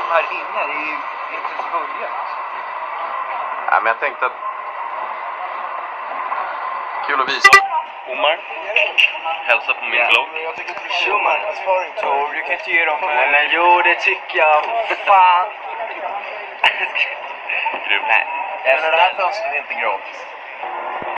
de här inne är ju inte ens börjat. Ja, men jag tänkte att... Kul att visa. Omar, hälsa på min blogg. Schumann, sparringtour, du kan inte ge dem... Nej men jo, det tycker jag. Fan. Grymt. Nej, men det här fönstret är inte gratis.